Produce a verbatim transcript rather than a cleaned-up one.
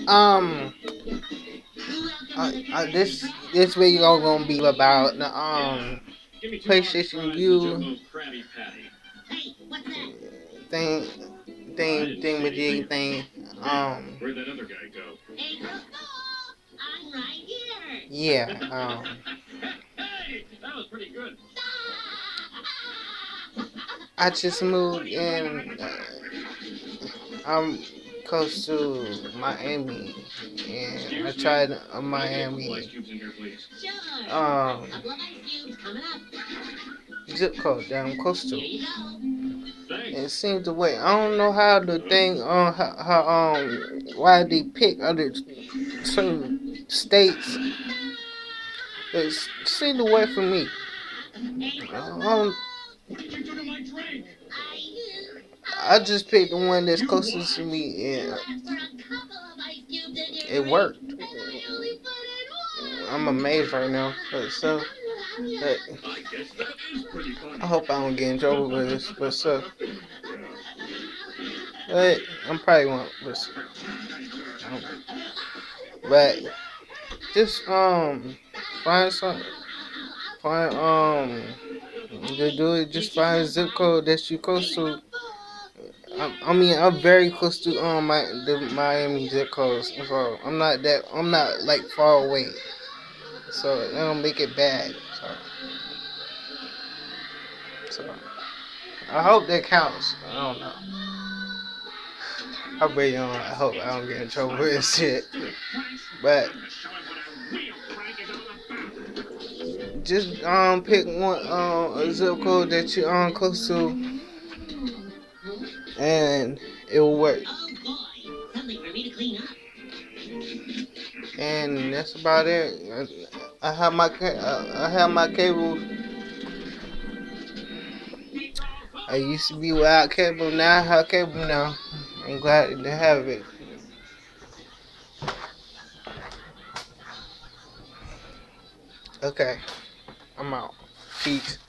Um, uh, uh, this this video gonna be about the um PlayStation View thing thing thing with the thing. Um, Where'd that other guy go? Hey, Coco! I'm right here! yeah. Um, Hey, that was pretty good. I just moved in. Uh, I'm close to Miami, and I tried uh, Miami. Ice cubes in here, please. Sure! Um, Couple of ice cubes coming up. zip code that I'm close Here to. you go. It Thanks. seems the way I don't know how the thing on uh, how, how um why they pick other certain states. It seemed the way for me. Hey, Coco! Um, What did you do to my drink? I, I just picked the one that's closest to me, and asked for a couple of ice cubes in your it drink, worked. and I only put in one. I'm amazed right now. But so, but I guess that is pretty funny. I hope I don't get in trouble with this. But so, but I'm probably won't. But, but just um find some find um to do it. Just find a zip code that you close to. I, I mean, I'm very close to um my the Miami zip codes, so I'm not that I'm not like far away, so it don't make it bad. So, so I hope that counts. I don't know. I really don't. I hope I don't get in trouble with this shit. But just um pick one um a zip code that you um close to, and it will work. Oh boy, something for me to clean up. And that's about it. I, I have my ca- I have my cable. I used to be without cable. Now I have cable now. I'm glad to have it. Okay, I'm out. Peace.